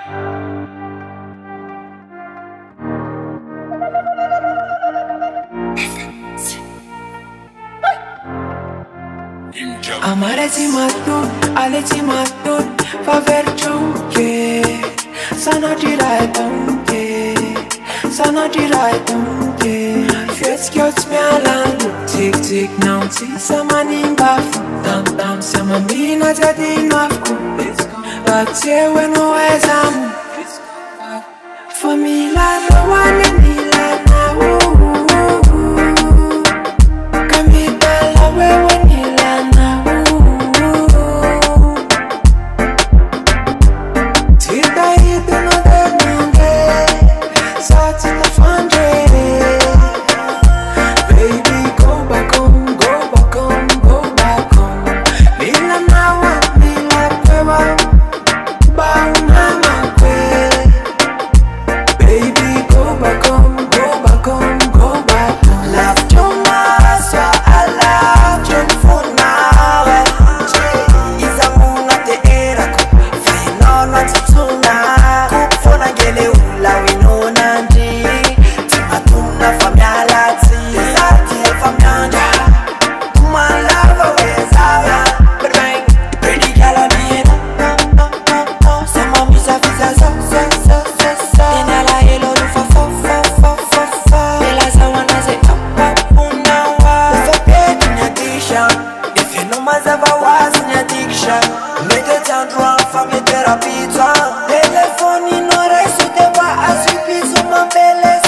Amareti matut, aleti matut, faver chunke. Sana dirai tunke, sana dirai tunke. Fiets kiots mialandu, tik tik nauti, sama nimba fu. Tam tam sama mina jadi nafku. Batie weno ezamu. Famila no one nila na Kamita la wewe nila na Tita hito no denange Sati na fandre Baby go back home, go back home, go back home Nila nawa, nila kwewa Bauna makwe Baby, go back home, go back home, go back home. Love your master, I love you for now. Iza muna te erako, fino na tituna. Cook for na gele ula wino nandi. Timatuna famyalati, zati famyanja. Uma lava wezawa, bang, pretty gala miena. Sama misa visa so. Inala hilo lufa fa. Ela zawana ze unawa. Ufa pedi nyadisha. If you know mazava wazi nyadikisha. Mete chandruan fami terapita. Telefoni no resu te wa asipizo mambele.